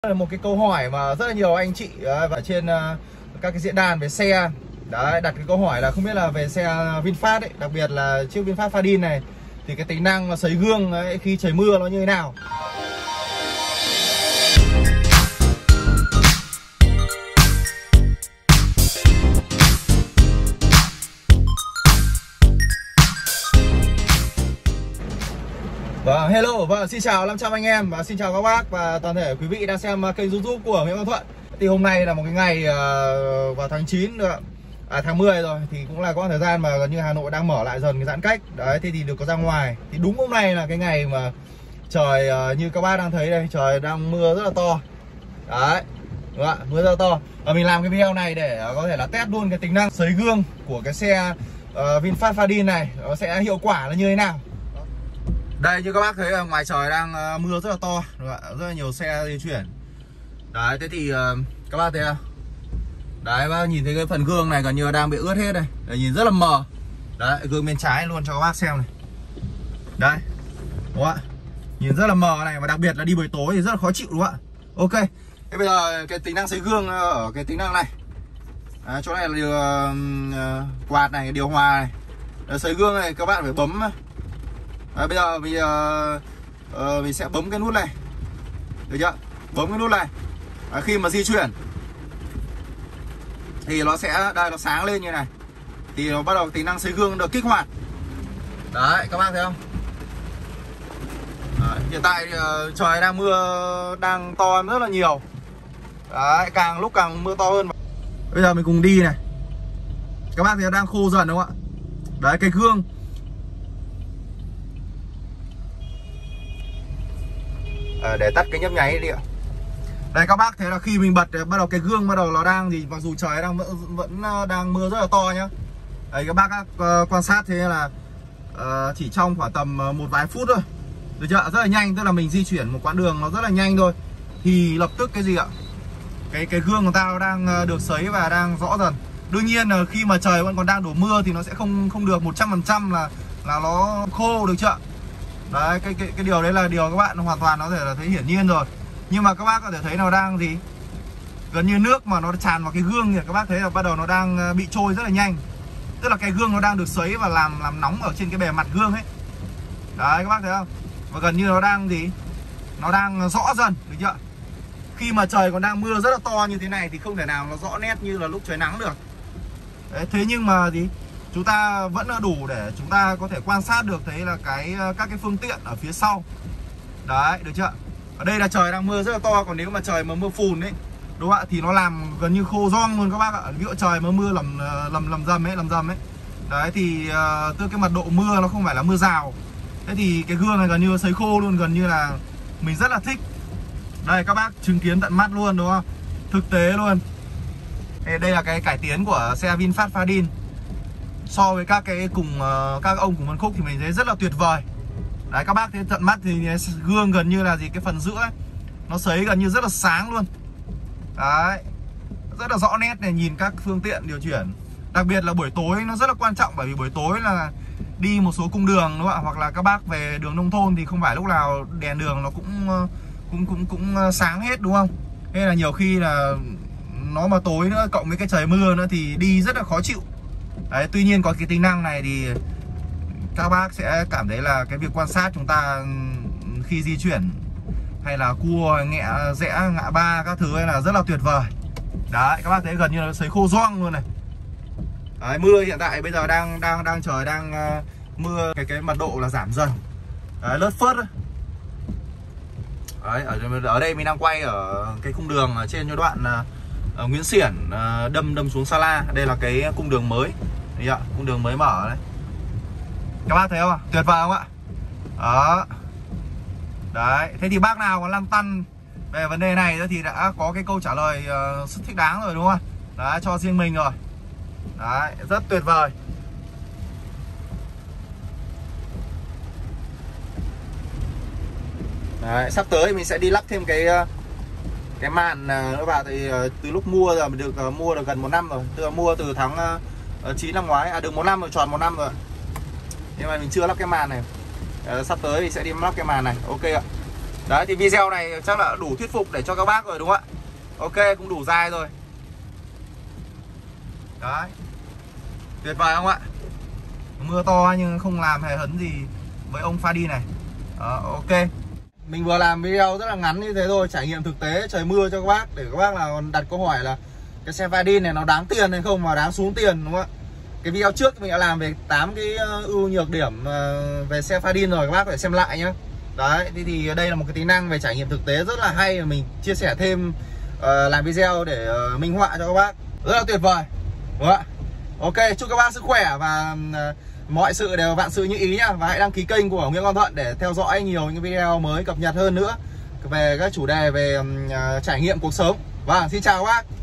Một cái câu hỏi mà rất là nhiều anh chị và trên các cái diễn đàn về xe đấy đặt cái câu hỏi là không biết là về xe VinFast ấy, đặc biệt là chiếc VinFast Fadin này thì cái tính năng sấy gương ấy, khi trời mưa nó như thế nào. Hello, xin chào 500 anh em và xin chào các bác và toàn thể quý vị đang xem kênh YouTube của Nguyễn Văn Thuận. Thì hôm nay là một cái ngày vào tháng 9 nữa, tháng 10 rồi thì cũng là có thời gian mà gần như Hà Nội đang mở lại dần cái giãn cách. Đấy, thế thì được có ra ngoài. Thì đúng hôm nay là cái ngày mà trời như các bác đang thấy đây, trời đang mưa rất là to. Đấy, đúng không ạ? Mưa rất là to. Và mình làm cái video này để có thể là test luôn cái tính năng sấy gương của cái xe VinFast Fadin này nó sẽ hiệu quả là như thế nào. Đây như các bác thấy là ngoài trời đang mưa rất là to, rất là nhiều xe di chuyển. Đấy, thế thì các bác thấy không? Đấy, bác nhìn thấy cái phần gương này gần như đang bị ướt hết đây. Đấy, nhìn rất là mờ. Đấy, gương bên trái luôn cho các bác xem này. Đấy, đúng không ạ? Nhìn rất là mờ này, và đặc biệt là đi buổi tối thì rất là khó chịu, đúng không ạ? Ok, thế bây giờ cái tính năng sấy gương ở cái tính năng này. Đấy, chỗ này là điều quạt này, điều hòa này. Đấy, sấy gương này các bạn phải bấm. Đấy, bây giờ mình sẽ bấm cái nút này, được chưa? Bấm cái nút này. Đấy, khi mà di chuyển thì nó sẽ đây, nó sáng lên như này thì nó bắt đầu tính năng sấy gương được kích hoạt. Đấy, các bác thấy không? Đấy, hiện tại thì, trời đang mưa đang to rất là nhiều. Đấy, càng lúc càng mưa to hơn. Bây giờ mình cùng đi này. Các bác thấy nó đang khô dần đúng không ạ? Đấy, cái gương để tắt cái nhấp nháy đi ạ. Đây các bác thấy là khi mình bật bắt đầu cái gương bắt đầu nó đang thì mặc dù trời đang vẫn đang mưa rất là to nhá. Đấy các bác quan sát thế là chỉ trong khoảng tầm một vài phút thôi, được chưa? Rất là nhanh, tức là mình di chuyển một quãng đường nó rất là nhanh thôi thì lập tức cái gì ạ? Cái gương của ta nó đang được sấy và đang rõ dần. Đương nhiên là khi mà trời vẫn còn đang đổ mưa thì nó sẽ không được 100% là nó khô, được chưa? Đấy, cái điều đấy là điều các bạn hoàn toàn có thể là thấy hiển nhiên rồi. Nhưng mà các bác có thể thấy nó đang gì? Gần như nước mà nó tràn vào cái gương thì các bác thấy là bắt đầu nó đang bị trôi rất là nhanh. Tức là cái gương nó đang được sấy và làm nóng ở trên cái bề mặt gương ấy. Đấy các bác thấy không? Và gần như nó đang gì? Nó đang rõ dần, được chưa? Khi mà trời còn đang mưa rất là to như thế này thì không thể nào nó rõ nét như là lúc trời nắng được. Đấy, thế nhưng mà gì? Chúng ta vẫn là đủ để chúng ta có thể quan sát được thấy là các cái phương tiện ở phía sau. Đấy, được chưa? Ở đây là trời đang mưa rất là to, còn nếu mà trời mà mưa phùn ấy, đúng không ạ? Thì nó làm gần như khô giong luôn các bác ạ. Ví dụ trời mà mưa lầm rầm ấy. Đấy thì từ cái mật độ mưa nó không phải là mưa rào. Thế thì cái gương này gần như sấy khô luôn, gần như là mình rất là thích. Đây các bác chứng kiến tận mắt luôn đúng không? Thực tế luôn. Đây là cái cải tiến của xe VinFast Fadin. So với các cái các ông cùng phân khúc thì mình thấy rất là tuyệt vời. Đấy các bác thấy tận mắt thì gương gần như là gì, cái phần giữa ấy, nó sấy gần như rất là sáng luôn. Đấy, rất là rõ nét này, nhìn các phương tiện điều chuyển. Đặc biệt là buổi tối nó rất là quan trọng, bởi vì buổi tối là đi một số cung đường đúng không ạ? Hoặc là các bác về đường nông thôn thì không phải lúc nào đèn đường nó cũng sáng hết đúng không? Nên là nhiều khi là nó mà tối nữa cộng với cái trời mưa nữa thì đi rất là khó chịu. Đấy, tuy nhiên có cái tính năng này thì các bác sẽ cảm thấy là cái việc quan sát chúng ta khi di chuyển hay là cua rẽ ngã ba các thứ ấy là rất là tuyệt vời. Đấy, các bác thấy gần như là sấy khô giong luôn này. Đấy, mưa hiện tại bây giờ đang trời đang mưa, cái mật độ là giảm dần. Đấy, lất phớt đấy. Đấy, ở đây mình đang quay ở cái cung đường ở trên đoạn Nguyễn Xiển đâm xuống Sa La. Đây là cái cung đường mới. Đấy ạ, cung đường mới mở đấy. Các bác thấy không ạ? Tuyệt vời không ạ? Đó. Đấy, thế thì bác nào có lăn tăn về vấn đề này thì đã có cái câu trả lời rất thích đáng rồi đúng không? Đấy, cho riêng mình rồi. Đấy, rất tuyệt vời. Đấy, sắp tới mình sẽ đi lắp thêm cái màn nữa vào thì từ lúc mua giờ mình mua được gần 1 năm rồi, tức là mua từ tháng 9 năm ngoái, được 1 năm rồi, tròn 1 năm rồi. Nhưng mà mình chưa lắp cái màn này. Sắp tới thì sẽ đi lắp cái màn này. Ok ạ. Đấy thì video này chắc là đủ thuyết phục để cho các bác rồi đúng không ạ? Ok, cũng đủ dài rồi. Đấy, tuyệt vời không ạ? Mưa to nhưng không làm hề hấn gì với ông pha đi này. Ok, mình vừa làm video rất là ngắn như thế thôi, trải nghiệm thực tế trời mưa cho các bác, để các bác nào đặt câu hỏi là cái xe pha đi này nó đáng tiền hay không, mà đáng xuống tiền đúng không ạ? Cái video trước mình đã làm về 8 cái ưu nhược điểm về xe pha đi rồi, các bác phải xem lại nhé. Đấy, thì đây là một cái tính năng về trải nghiệm thực tế rất là hay mà mình chia sẻ thêm, làm video để minh họa cho các bác. Rất là tuyệt vời đúng không ạ? Ok, chúc các bác sức khỏe và mọi sự đều vạn sự như ý nhá. Và hãy đăng ký kênh của Nguyễn Quang Thuận để theo dõi nhiều những video mới cập nhật hơn nữa về các chủ đề về trải nghiệm cuộc sống. Vâng, xin chào các bác.